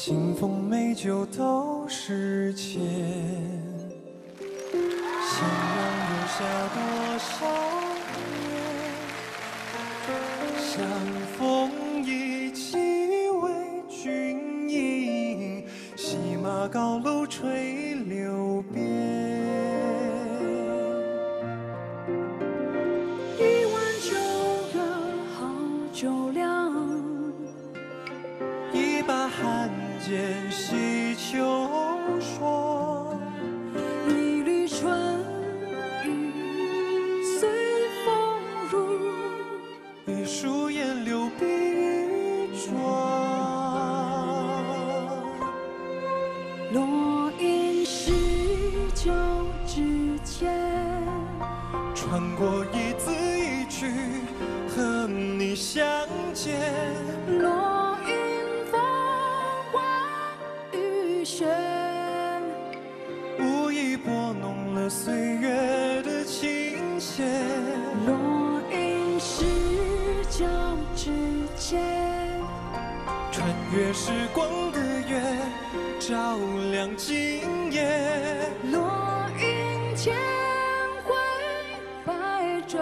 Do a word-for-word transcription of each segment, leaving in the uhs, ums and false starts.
清风美酒都是钱，夕阳留下多少年？相逢一起为君饮，戏马高楼垂柳边。 一碗酒热好酒凉， 一把寒剑洗秋霜。 一缕春雨随风入， 一束烟柳碧玉妆。 落英十九之间， 穿过一字一句和你相见。 落英风花雨雪， 无意拨弄了岁月的琴弦。 落英十九之间， 穿越时光的月，照亮今夜。 落英千回百转，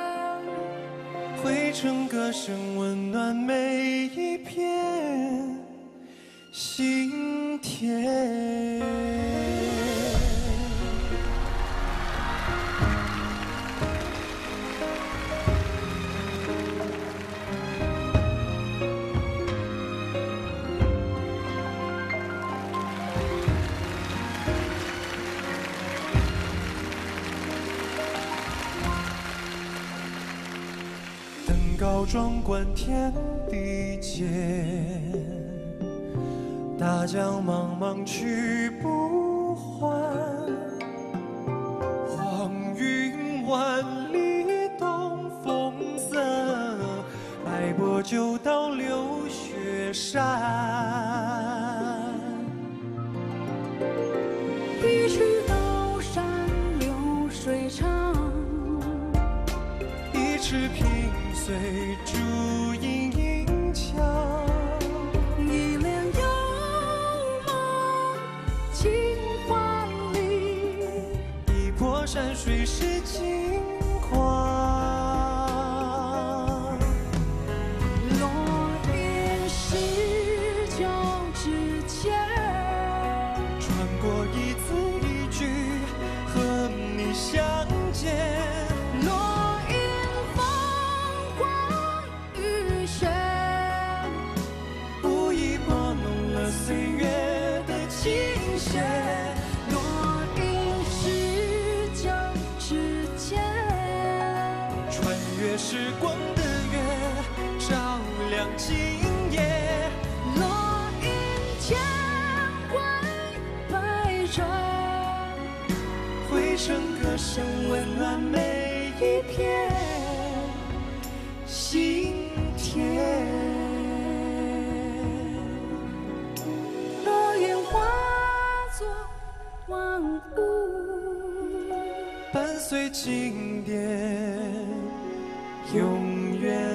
汇成歌声，温暖每一片心田。登高壮观天地间，大江茫茫去不还。黄云万里东风色，白波就到流雪山。 一曲高山流水长， 一尺平碎烛影映墙。 一帘幽梦情华里， 一波山水是金狂。 落英十九之间， 穿过一字一句和你相见。 落英风花雨雪， 无意拨弄了岁月的琴弦。 落英十九之间， 穿越时光的月，照亮今夜。 落英千回百转， 汇成歌声，温暖每一片心田。 落英化作万物， 伴随经典，永远。